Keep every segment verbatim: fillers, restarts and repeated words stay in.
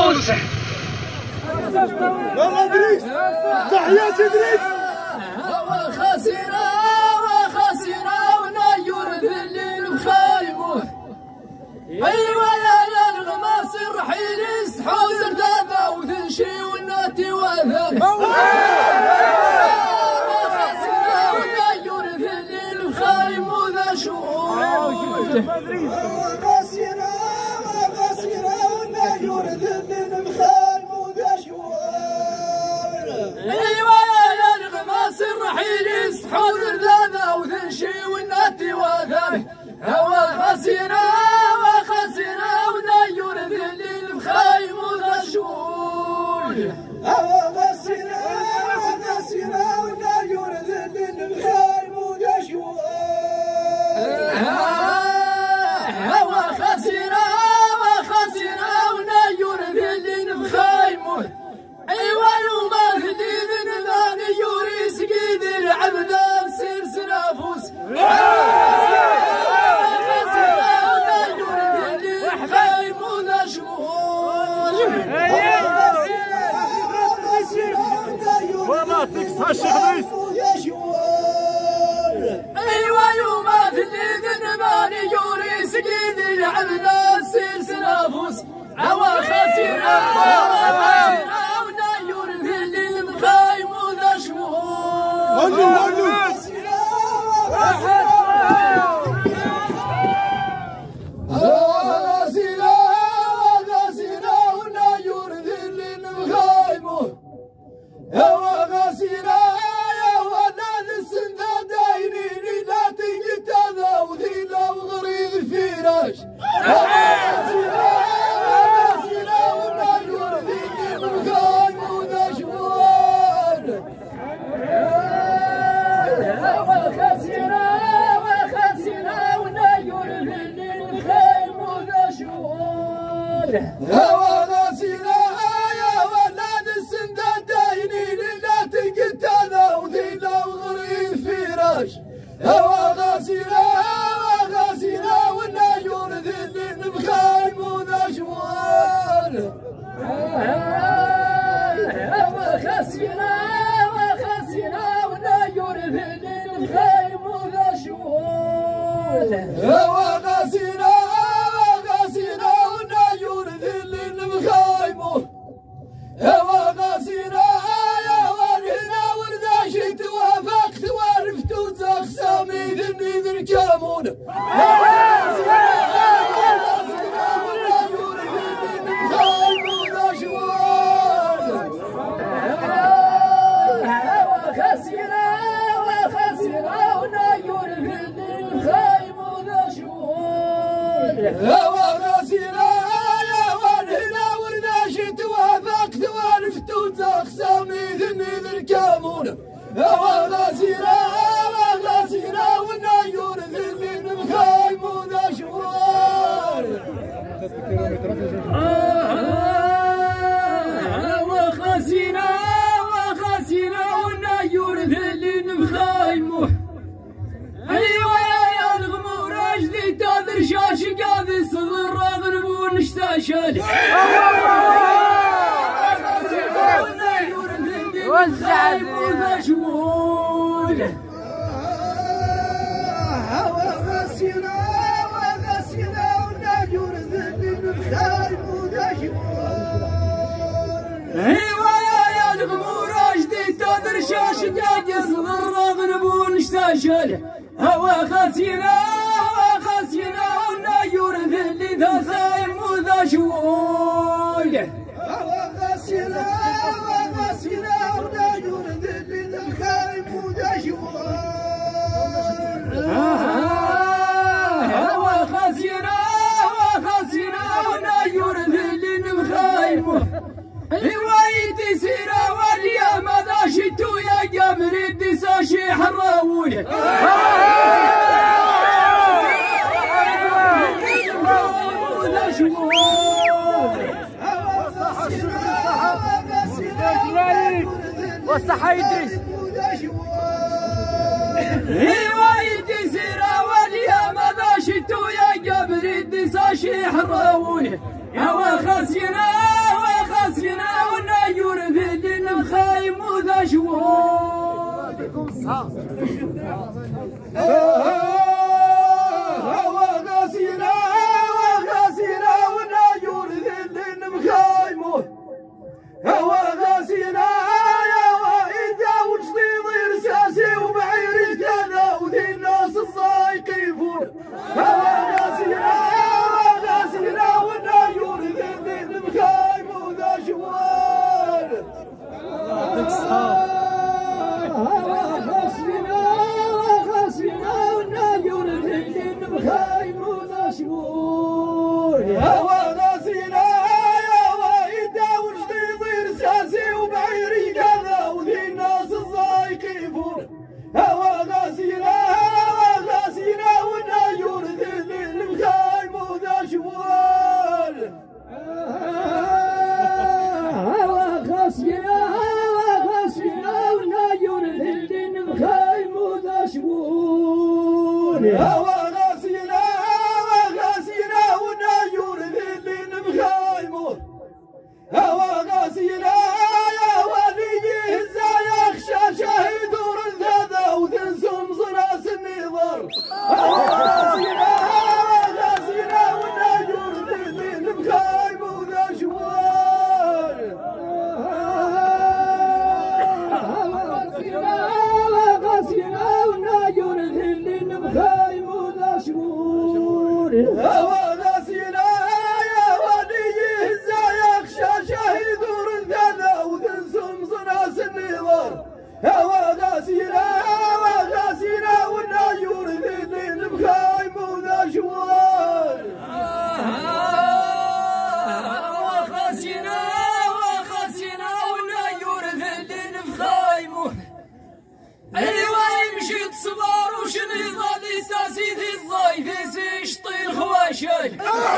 فلوس. يلا ادريس تحيات ادريس. وخسرة وخسرة ونيور ذل بخايمه. ايوه يا يا الغماس الرحيل يسحود الرداذة وذنشي والناتي وذل. وخسرة ونيور ذل بخايمه ذا شهود. وخسرة وخسرة ونيور ذل بخايمه ذا شهود. ايوه يا الغماس الرحيل يسحود الرداذة وذنشي والناتي وذل. هوا خسرة وخسرة ونيور ذل بخايم وذشول. هوا خسرة وخسرة ونيور ذل بخايم وذشول. هوا خسرة وخسرة ونيور ذل بخايم. ايوه يوم ذليل النبان يوري سقيد العبدان سير سنافوس. والله تكسر الشخص. ايوه يوم ذليل النبان يوري سقيد العبدان سير سنافوس. هوا خسرة وخسرة ونيور ذل بخايم وذا شهود. هوا غسيلة يا ولاد السنداد داينين لا تلقيت هذا وذيلا وغريب فراش. هوا غسيلة وغسيلة والنيور ذل بخايم وذا شوال. هوا خسرة وخسرة والنيور ذل بخايم وذا شوال. هوا غسيلة هوا غسيرة يا ورهنا ورداشت وافقت وعرفت وزاق سامي ذني ذن كامون. هوا غسيرة وغسيرة والنيور ذن بخايم وذا شوال. هوا خسرة وخسرة والنيور ذن بخايم وذا شوال. هوا غسيرة يا ورهنا ورداشت وافقت وعرفت وزاق سامي ذني ذن كامون. هوا غسيرة وغسيرة والنيور ذل بخايم وذا شوال. وخسرة وخسرة والنيور ذل بخايمه. ايوه يا الغمور اجدي تاذر شاش قاذي صغر راغن ونشتاشل. والزعل وذشول. هوا غسيلة وغسيلة والنيور ذل بخايم وذا شوال. ايوه يا الغمور اجدي تاذر شاش قاذي صغر راغن ونشتاشل. هوا خسرة وخسرة والنيور ذل ذا زايم وذا شوال. هوا غسيلة وغسيلة والنيور ذل بخايم وذا شوال. هوا خسرة وخسرة والنيور ذل بخايمه. ايوه يدي سيرة واليا ماذا شتو يا قمر يدي ساشي حراولي. والصحة يدرس. ايوه يدي سيرة واليا ماذا شتو يا قمر يدي ساشي حراولي. هوا خسرة وغاسينا وغاسينا والناجور ذل مخايمه وغاسينا يا وايدا وجديد رساسي وبعيري كذا وذي الناس الصايق يفون وغاسينا وغاسينا والناجور ذل مخايمه وذا شوال وغاسينا وغاسينا والناجور ذل مخايمه وذا شوال وغاسينا يا وايدا وجديد رساسي وبعيري كذا وذي الناس الصايق يفون وغاسينا وغاسينا والناجور ذل مخايمه وذا شوال وغاسينا وغاسينا والناجور ذل مخايمه وذا شوال وغاسينا وغاسينا والناجور ذل مخايمه وغاسينا يا ولي هزا يخشى شهيد ورثاذا وتنسم صراس النظر وغاسينا وغاسينا والناجور ذل مخايمه وذا شوال وغاسينا وغاسينا والناجور ذل مخايمه وذا شوال وغاسينا يا ولي هزا يخشى شهيد ورثاذا وتنسم صراس النظر وغاسينا وغاسينا والناجور ذل مخايمه وذا شوال وغاسينا وغاسينا والناجور ذل مخايمه ايوا يمشي تصبر وشني غادي ساسي ذي الضايف يشطي الخواشل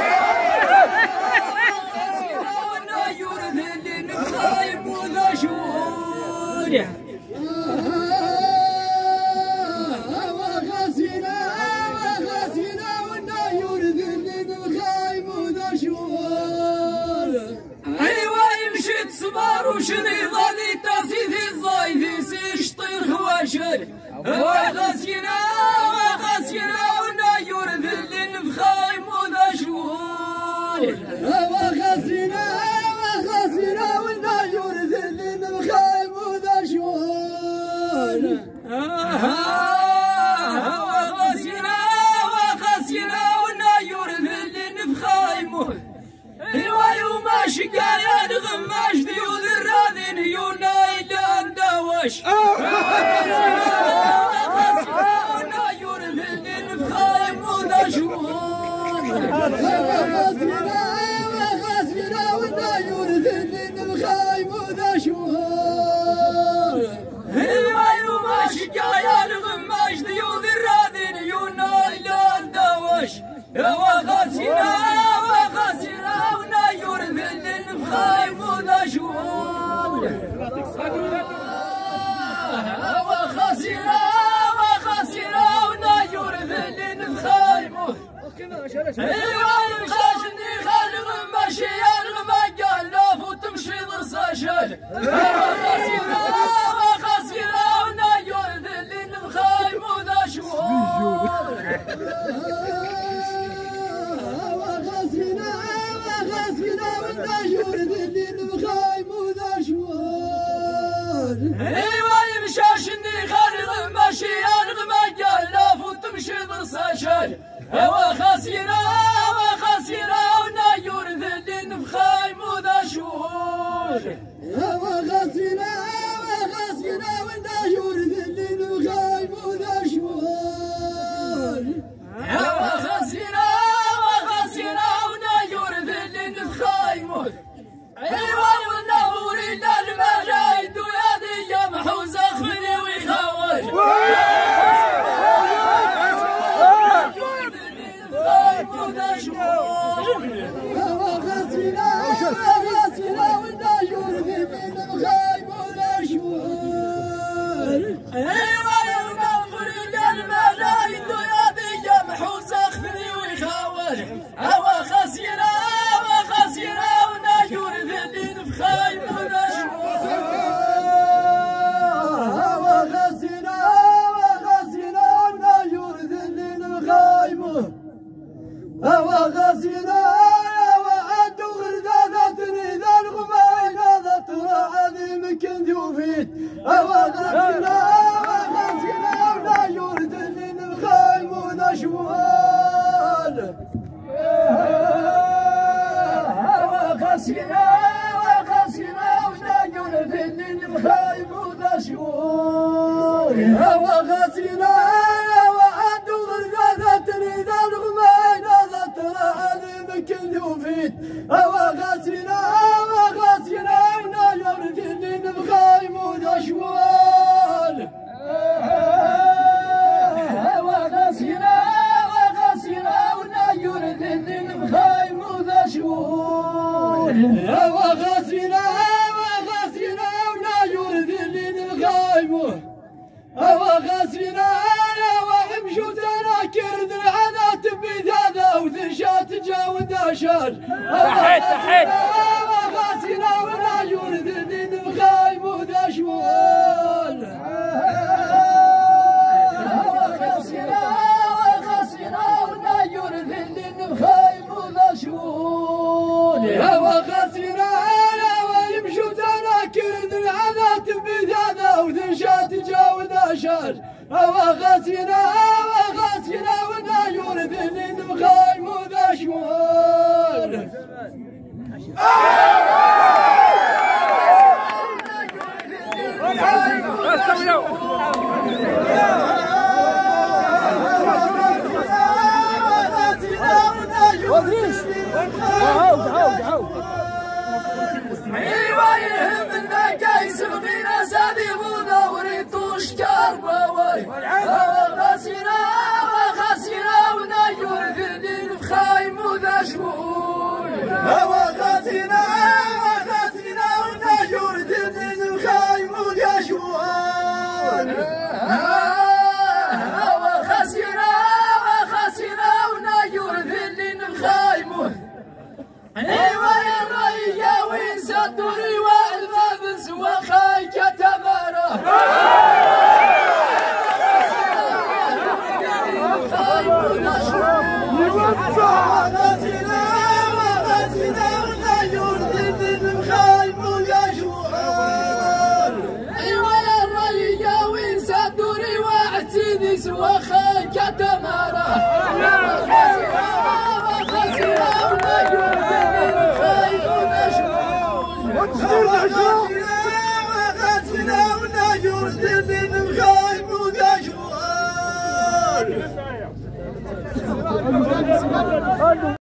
وغاسينا والناجور ذل مخايمه وذا شوال وغاسينا وغاسينا والناجور ذل مخايمه وذا شوال ايوا يمشي تصبر وشني غادي تاسي ذي الضايف يشطي الخواشل وغاسينا وغاسينا والناجور ذل مخايمه وذا شوال وغاسينا وغاسينا والناجور ذل مخايمه وذا شوال وغاسينا وغاسينا والناجور ذل مخايمه ايوا يوم شقايا الغماش ديود الراذين يونا الى انداوش وغاسينا والناجور ذل مخايمه وذا شوال وغاسينا وغاسينا والناجور ذل مخايمه وذا شوال ايوا يوم شقايا الغماش ديود الراذين يونا الى انداوش وغاسينا وغاسينا والناجور ذل مخايمه وذا شوال وغاسينا وغاسينا والناجور ذل مخايمه ايوا يمشاشني خالق ماشي الغما قال لا فوت تمشي ضرساشل وغاسينا وغاسينا والناجور ذل مخايمه وذا شوال وغاسينا وغاسينا والناجور ذل مخايمه وذا شوال ايوا يمشاشني خالق ماشي الغما قال لا فوت تمشي ضرساشل وغاسينا وغاسينا والناجور ذل مخايمه وذا شوال وغاسينا وغاسينا والناجور ذل مخايمه وذا شوال وغاسينا وغاسينا والناجور ذل مخايمه ايوا والنور الى المجاهد ويا ذي محوز اخفني ويخوج وذا شوال وغاسينا وغاسينا والناجور ذل مخايمه وذا شوال ايوا والنور الى المجاهد ويا ذي محوز وغسنا وعد غرداتني ذا الغمين هذا ترى عظيم كنت وفيت وغسنا وغسنا ولا يرد من الخيم وذا شوال وغسنا وغسنا ولا يرد من الخيم وذا شوال وغسنا وعد غرداتني ذا الغمين هذا ترى عظيم كنت وفيت وغسنا وغسنا ولا يرد من الخيم وذا شوال وغسنا وغسنا ولا يرد من الخيم وذا شوال وغسنا وغسنا ولا يرد من الخيم وغسنا وحمشوا تناكر العنات بذاذا وذشات جاود اشار وغسنا ولا يرد من الخيم وذا شوال وغسنا وغسنا ولا يرد من الخيم وذا شوال وغسنا ويمشوا تناكر العنات بذاذا وذشات جاود اشار وغسنا وغسنا ولا يرد من الخيم وذا شوال ايوا يهم النقايس بغينا سادي ودوري طوش كربوي وغسنا وغسنا ولا يرد من الخيم وذا شوال وغسنا وغسنا ولا يرد من الخيم وذا شوال وغسنا وغسنا ولا يرد من الخيم ايوا يا ريا وين صدري والمبس وخايك تمره وغسنا وغسنا ولا يرد من الخيم وذا شوال ايوا يا ريا وين صدري واعتدي وخايك تمره وغسنا وغسنا ولا يرد من الخيم وذا شوال وغسنا ولا يرد من الخيم وذا شوال